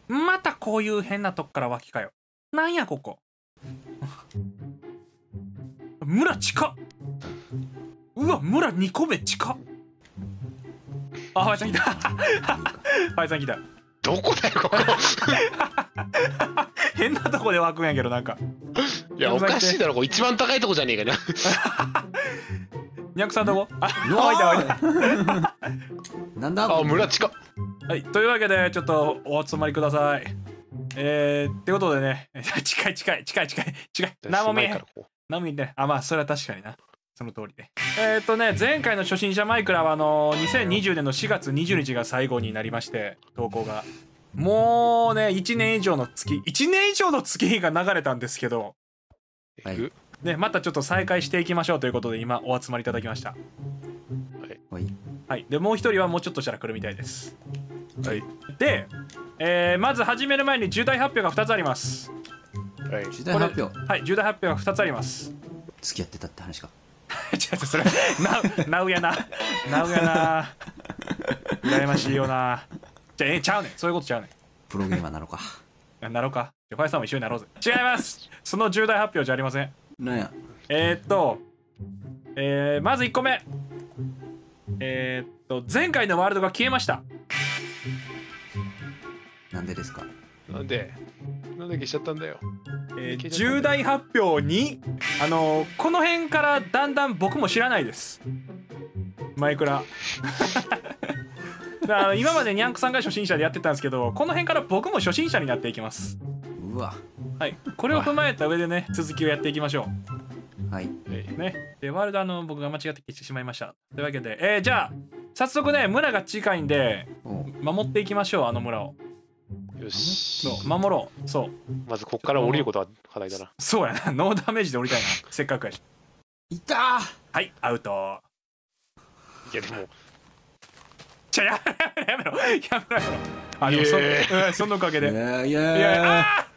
またこういう変なとこから脇かよ。なんやここ。村近っ。うわ、村2個目近っ。あ、ハワイさん来た。ハワイさん来た。 どこだよここ。 変なとこで湧くんやけど、なんか。 いやおかしいだろ、これ一番高いとこじゃねえかな。 ニャンクさんとこ。あ、湧いた湧いた。 なんだあ、村近っ。 はい、というわけでちょっとお集まりください。ってことでね、近い。何も見えへん。何も見えて。あ、まあそれは確かにな。その通りで。前回の初心者マイクラは2020年の4月20日が最後になりまして、投稿が。もうね、1年以上の月が流れたんですけど、 はい。 ね、またちょっと再開していきましょうということで今お集まりいただきました。 はい。 はい。で、もう一人はもうちょっとしたら来るみたいです。 はい。 で、まず始める前に重大発表が2つあります。 はい。 重大発表。 はい、重大発表が2つあります。 付き合ってたって話か。 違う、それナウやな。羨ましいよな。じゃあちゃうねん、そういうことちゃうねプロゲーマーなのか。 ん。なろうか。じゃあファイさんも一緒になろうぜ。違います。その重大発表じゃありません。 なんや。 まず1個目。前回のワールドが消えました。 なんでですか。 なんで消しちゃったんだよ。 重大発表にこの辺からだんだん僕も知らないです、マイクラ。だから今までニャンクさんが初心者でやってたんですけど、この辺から僕も初心者になっていきます。 うわ。 はい、これを踏まえた上でね、続きをやっていきましょはい。 うね。でワールド僕が間違って消してしまいました。というわけで、じゃあ早速ね、村が近いんで守っていきましょう。あの村をよし。 そう守ろう。そう、 まずこっから降りることは課題だな。 そうやな。ノーダメージで降りたいな。せっかくやし。 いたー。 はいアウト。 いやでもやめろ。あ、でもそのおかげで。 いやいいやや。 あ、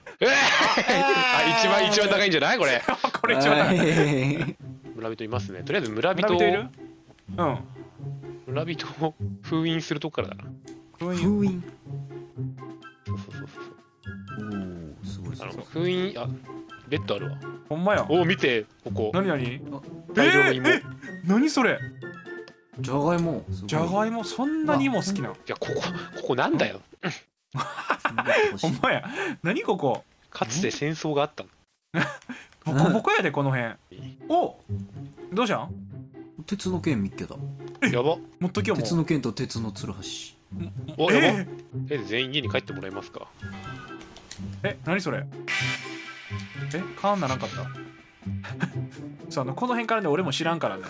一番高いんじゃないこれ。 これ一番高い。 村人いますね。とりあえず村人村人いる？うん。 村人を封印するとこからだな。 封印。 そう。 おお、すごいすごい。 封印、あ、ベッドあるわ。 ほんまや。 おお、見てここ。 何？ 大量の芋。 何それ？ じゃがいも。 じゃがいもそんなにも好きなの？ いやここなんだよ。 ほんまや。何ここ？ かつて戦争があったの。 ボコボコやでこの辺。お、どうしたん？ 鉄の剣見っけた。 やば。 持っときよもう。 鉄の剣と鉄のつるはし。 お、やば。全員家に帰ってもらえますか。 何それ？カーンならんかった。そうこの辺からね、俺も知らんからね。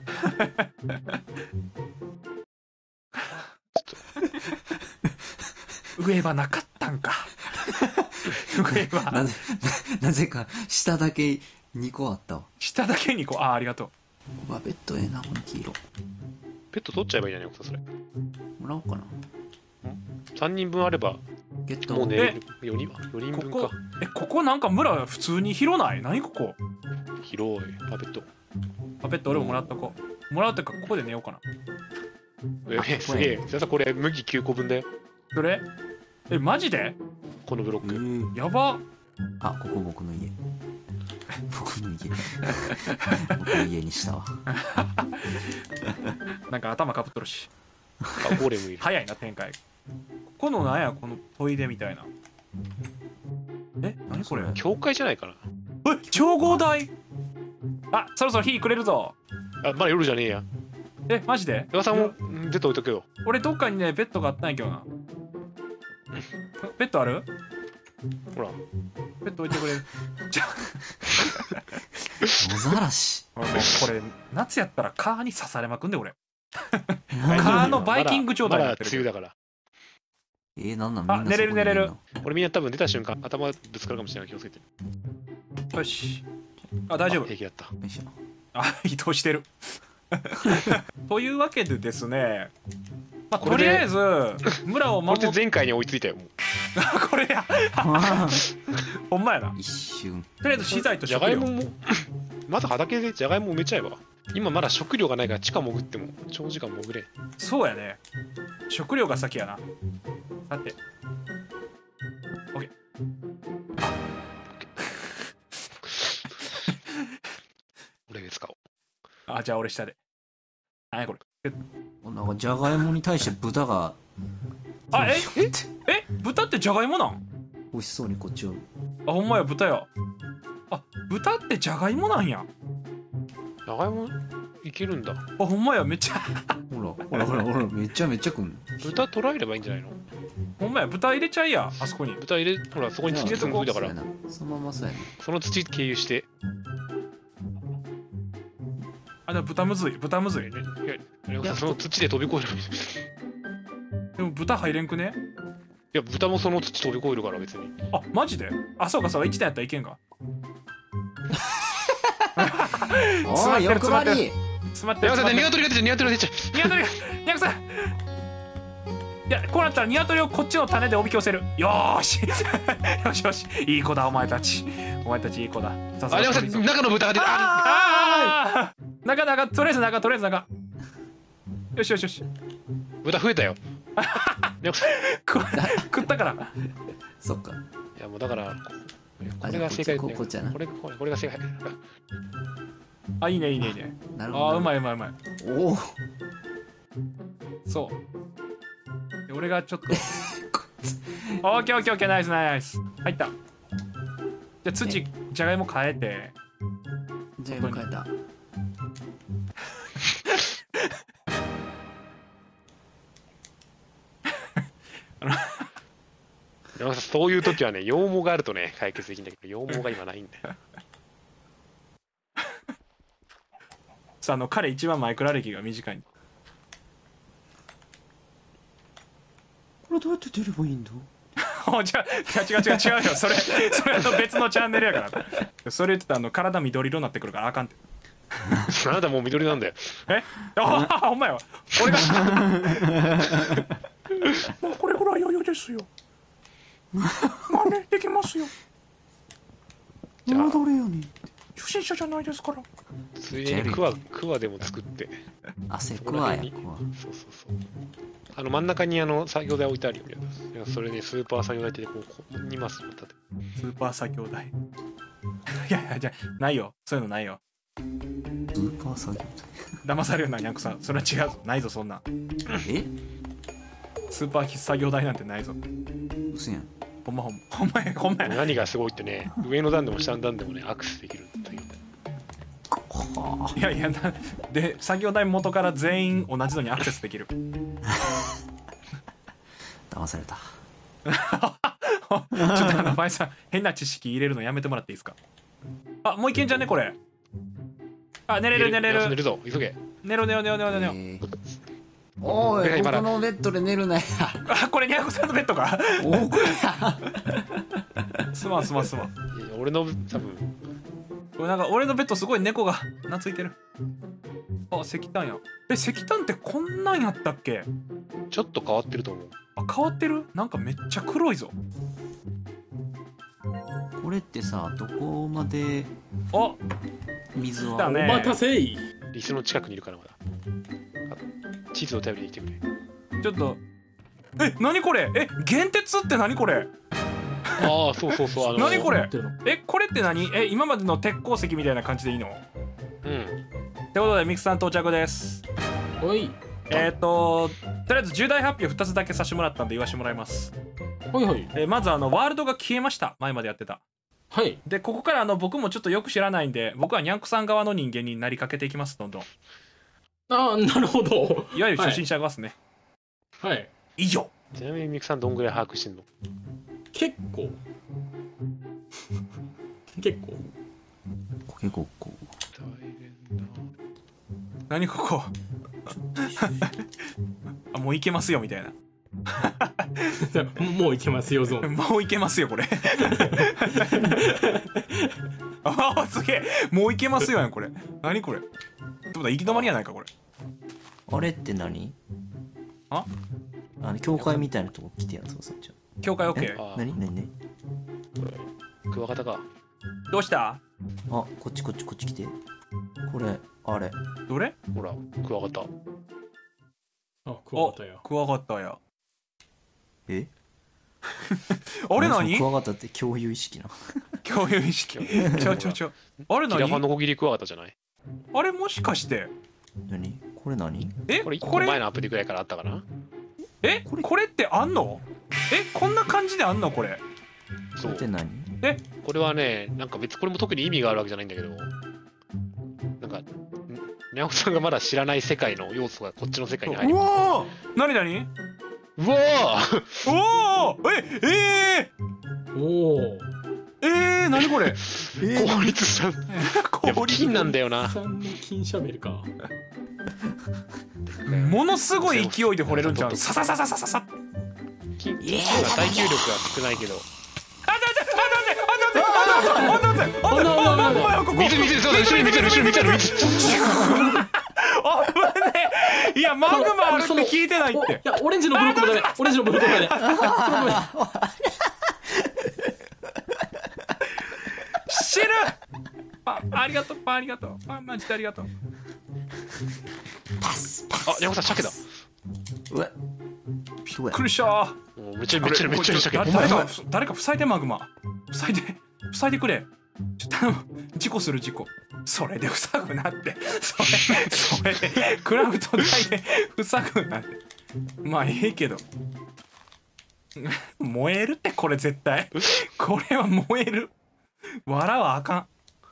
上はなかったんか。上はなぜか下だけ2個あったわ。 下だけにありがとう。 うわ、ベッドええな、この黄色。 ペット取っちゃえばいいじゃないかそれ。 もらおうかな。 3人分あればゲット。 もうね、4人分か。 ここなんか村普通に広ない？何ここ？ 広い。パペット。 パペット俺ももらっとこう。もらうってかここで寝ようかな。 すげえ。先生これ麦9個分だよ。 どれ？マジで？ このブロック。 やば。 あ、ここ僕の家。僕の家にしたわ。 なんか頭かぶっとるし。 ゴーレムいる。 早いな展開。ここのなんやこのトイレみたいな。何これ？ 教会じゃないかな。 調合台。あ、そろそろ火くれるぞ。 あ、まだ夜じゃねえや。 マジで？ 岩さんも出ておいとけよ。 俺どっかにねベッドがあったんやけどな。ベッドある？ ほら。 ベッド置いてくれる？ 野ざらし。 これ夏やったら蚊に刺されまくんで俺。蚊のバイキング状態になってる。 梅雨だから。 なんなんみんなそこに寝れる寝れる。 俺みんな多分出た瞬間頭ぶつかるかもしれない。気をつけて。 よし。大丈夫。 平気だった。 移動してる。というわけでですね、とりあえず村を守って。 これで前回に追いついたよ。もうこれや。ほんまやな。 一瞬。 とりあえず資材とじゃ食料。 がいももまず畑でじゃがいも埋めちゃえば。今まだ食料がないから地下潜っても長時間潜れ。 そうやね。食料が先やな。さて。 じゃあ俺下で。何やこれ。 なんかじゃがいもに対して豚があ、ええ豚ってじゃがいもなん？ 美味しそうにこっちを。 あ、ほんまや、豚や。あ、豚ってじゃがいもなんや。 じゃがいもいけるんだ。 あ、ほんまや、めっちゃほらめちゃめちゃくん。 豚捉えればいいんじゃないの？ ほんまや、豚入れちゃいや、あそこに。 豚入れ、ほら、そこに土積むだから、 そのままそうやね。 その土経由して。 あ、でも豚むずい、豚むずい。 いや、その土で飛び越える。 でも豚入れんくね？ いや、豚もその土飛び越えるから別に。 あ、マジで？あ、そうかそうか、1点やったらいけんか。 おい、欲張り。 詰まってる。 ニワトリが出ちゃう、ニワトリが出ちゃう。 ニワトリが、ニャクさん。いや、こうなったらニワトリをこっちの種でおびき寄せる。よーし。よしよし、いい子だ、お前たち。お前たちいい子だ。 あ、ニワさん、中の豚が出てる。 ああ。中、とりあえず中。よしよしよし。 豚増えたよ。 食ったから。 そっか。 いや、もうだから、これが正解だよ。 こっちやな。 これが正解。 あ、いいね。 なるほど。 あ、うまい。 おお。 そう。俺がちょっと。オッケー、ナイス。入った。じゃあ土、じゃがいも変えて。 じゃがいも変えた。 そういう時はね、羊毛があるとね、解決できるんだけど、羊毛が今ないんだよ。 さあ、彼一番マイクラ歴が短い。 これどうやって出ればいいんだ？ 違うよ。それ別のチャンネルやから。それ言ってた体緑色になってくるからあかんって。 あなたもう緑なんだよ。 あ、ほんまや。俺が。もうこれぐらい余裕ですよ。まあね、できますよ。 じゃあ、 どれよね。 不審者じゃないですから。 ついでにクワでも作って。 クワや。 そう。真ん中に作業台置いてあるよ。それでスーパー作業台ってこう2マス立て。 スーパー作業台。いや、じゃないよ。そういうのないよ。 スーパー作業台。騙されるな、ニャンクさん。それは違うぞ。ないぞ、そんな。 え？ スーパー作業台なんてないぞ。 嘘やん。 ほんまや。 何がすごいってね、上の段でも下の段でもね、アクセスできるんだよ。 いやで作業台元から全員同じのにアクセスできる。 騙された。 ちょっとバイさん変な知識入れるのやめてもらっていいですか？あ、もういけんじゃねこれ。あ、寝れる。 寝るぞ、急げ。 寝ろ。 おい、ここのベッドで寝るなや。 あ、これニャンクさんのベッドか。 おこや。すまん。 俺の多分。 これなんか俺のベッドすごい猫が懐いてる。あ、石炭や。石炭ってこんなんやったっけ？ ちょっと変わってると思う。 あ、変わってる？なんかめっちゃ黒いぞ。 これってさ、どこまで水は？ だね。 お待たせい。 リスの近くにいるからまだ。地図を頼りに行ってくれ。 ちょっと。何これ？原鉄って何これ？ ああ、そう。 何これ？これって何？今までの鉄鉱石みたいな感じでいいの？ うん。 ってことでミクさん到着です。 おい。 とりあえず重大発表2つだけさせてもらったんで言わせてもらいます。 はい。 まずワールドが消えました。前までやってた。 はい。 でここから僕もちょっとよく知らないんで、僕はニャンクさん側の人間になりかけていきます。どんどん。 ああ、なるほど。 いわゆる初心者側ですね。 はい。 以上。 ちなみにミクさんどんぐらい把握してんの？ 結構。 コケゴッコ。 何ここ？あ、もういけますよみたいな。 もういけますよゾーン。 もういけますよこれ。あ、すげえ。もういけますよやんこれ。何これ？ってことは行き止まりやないかこれ。 あれって何？ あ？ 教会みたいなとこ来てやん。そうじゃ。 教会 OK。 何？ クワガタか。 どうした？ あ、こっち来て。これあれ。 どれ？ ほら、クワガタ。 あ、クワガタや。 クワガタや。 あれ何？ クワガタって共有意識な。 共有意識。ちょ。あれ何？ キラファノコギリクワガタじゃない？ あれもしかして。 何これ何？ え、 これ1個前のアプリぐらいからあったかな。 え、これってあんの？え、こんな感じであんのこれ？ これって何？ これはね、なんか別これも特に意味があるわけじゃないんだけど、なんかにゃおさんがまだ知らない世界の要素がこっちの世界に入る。 うわー、なになに？ うわー、おお、 おお。 なにこれ？ 効率さん。やっぱ金なんだよな。 さんの金シャベルか。 ものすごい勢いで掘れるんちゃう？さささささささ。 金は耐久力が少ないけど。水そうだ、後ろに見てる後ろに見てる。 いや、マグマあるって聞いてないって。 いや、オレンジのブロックもダメ。オレンジのブロックもダメ。 知る。ありがとう、ありがとう、マジでありがとう。 あ、にゃおさん鮭だ。 うわ、 びっくりした。 めっちゃ鮭。 誰か塞いで、マグマ塞いでくれ。頼む。事故する事故。それで塞ぐなって。それでクラフト台で塞ぐなって。まあいいけど。燃えるってこれ絶対。これは燃える。笑はあか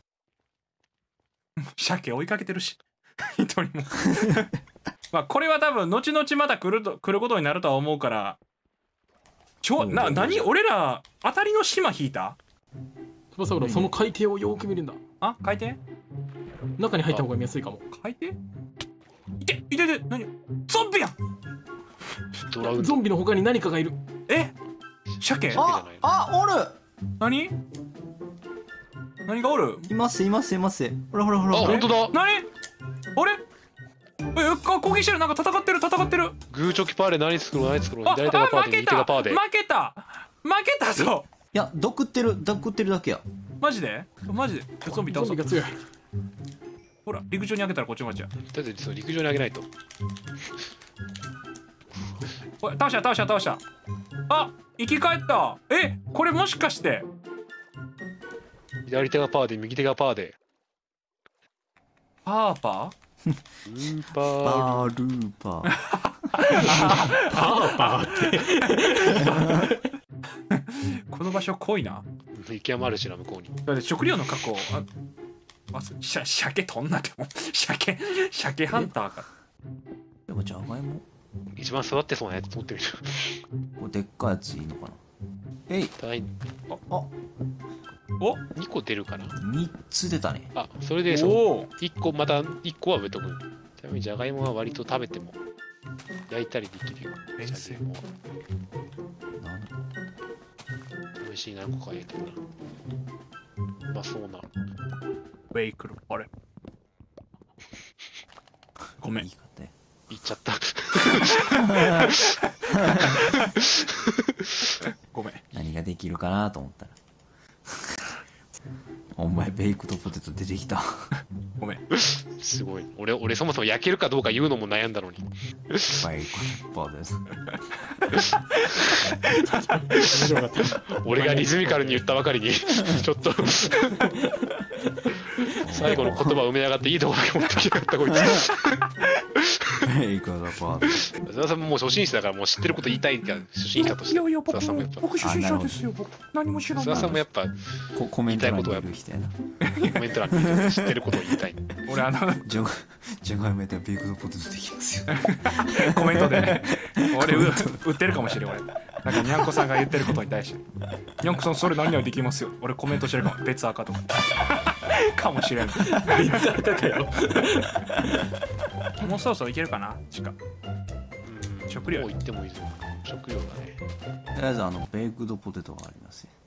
ん。鮭追いかけてるし。一人も。まあこれは多分後々また来ることになるとは思うから。何俺ら当たりの島引いた？ 翼浦、その海底をよく見るんだ。 あ、海底？ 中に入った方が見やすいかも。 海底？いて、何？ゾンビやん！ ゾンビの他に何かがいる。 え？鮭？ おる！ 何がおる？ います。ほら。 あ、本当だ。 何？あれ？攻撃してる。なんか戦ってる。 グーチョキパーで何作ろう。左手がパーで右手がパーで。 負けたぞ。 いや、毒ってるだけや。 マジでゾンビ倒そう。 ゾンビが強い。 ほら、陸上に上げたらこっちの勝ちや。 だってそう陸上に上げないと。 おい、倒した。あ、生き返った。え、これもしかして左手がパーで右手がパーで。 パーパー？ パールーパー。 パーって。 この場所濃いな。 雪山あるしな、向こうに。 だって食料の確保。鮭取んなっても。鮭ハンターか。 でもじゃがいも一番育ってそうなやつ持ってみる。 これでっかいやついいのかな。 お 2個出るかな。 3つ出たね。 あ、それでそう1個、また1個は植えとく。ちなみにじゃがいもは割と食べても焼いたりできるよ。じゃがいもは美味しい何個か入れてるな。うまそうな。 ベイクル、あれごめん。 言っちゃった。 ごめん。 何ができるかなと思ったら。お前ベイクドポテト出てきた。 ごめん。 すごい。俺そもそも焼けるかどうか言うのも悩んだのに。 ベイクドポテト。俺がリズミカルに言ったばかりにちょっと最後の言葉を埋めやがっていいとこだけ持ってきやがったこいつ。 ベイクドポテト。 津田さんももう初心者だからもう知ってること言いたいから初心者として。 僕初心者ですよ。僕何も知らない。 津田さんもやっぱコメント欄にいる人やな。 コメント欄に知ってることを言いたい。 俺じゃがいもやったらベイクドポテトできますよ。 コメントでね。俺売ってるかもしれん俺。なんかにゃんこさんが言ってることに対して。にゃんこさんそれ何々できますよ。俺コメントしてるかも。別赤とか。かもしれん。別赤かよ。もうそろそろいけるかな地下。食料もう行ってもいいぞ。食料だね。 とりあえずベイクドポテトがありますよ。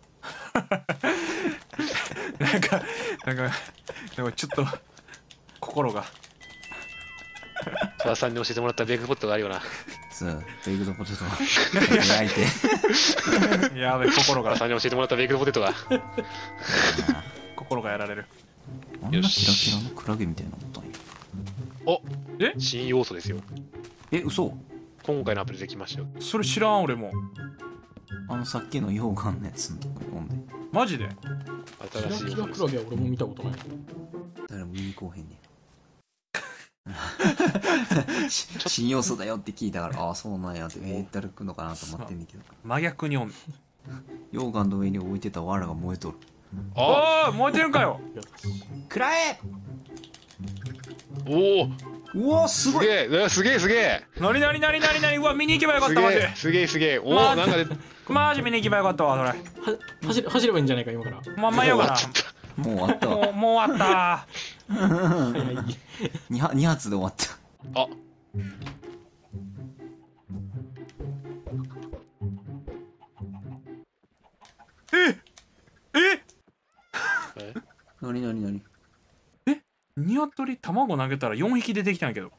なんかちょっと心が。 津田さんに教えてもらったベイクドポテトがあるよな。 そう、ベイクドポテト焼いて。 やべ、心が。 津田さんに教えてもらったベイクドポテトが。 心がやられる。 あんなキラキラのクラゲみたいなのったんや。 お、新要素ですよ。 嘘？ 今回のアプリできましたよ。 それ知らん俺も。 さっきの溶岩のやつ飲んで。 マジで？ 新しい要素です。 キラキラクラゲは俺も見たことない。 誰も見に来おへんねん。 新要素だよって聞いたから、ああ、そうなんやって、誰来るのかなと思ってんだけど。 真逆におん。 溶岩の上に置いてた藁が燃えとる。 ああ、燃えてるかよ。 くらえ。 おお、 うわ、すごい。 すげえ。 なにうわ、見に行けばよかった、マジ。 すげえ。おお、 マジなんかマジ見に行けばよかったわ、それ。 走ればいいんじゃないか今から。 まあ、ようかな。 もう終わったわ。 もう終わった。 2発で終わった。 あ、 なに鶏卵投げたら4匹出てきたんやけど。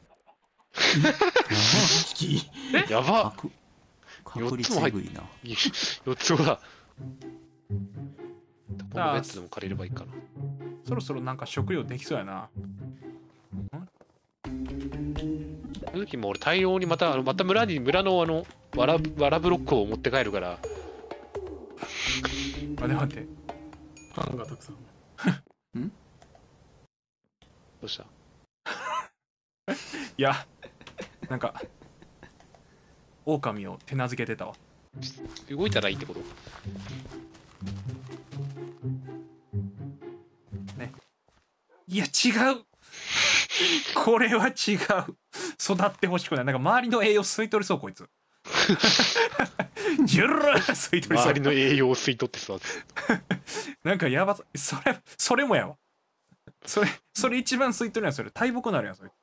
やば。 確率えぐいな。 4つは。このベッドでも借りればいいかな。 そろそろなんか食料できそうやな。 その時も俺対応にまた村のわらブロックを持って帰るから。 待って。 パンがたくさん。 どうした？ いや、なんか狼を手なずけてたわ。 動いたらいいってこと？ ね。いや違う。これは違う。育ってほしくない。なんか周りの栄養吸い取りそうこいつ。ジュルー吸い取りそう。 周りの栄養を吸い取ってさ。 なんかやばそれもやわ。それ一番吸い取るやん。それ大木なるやんそれ。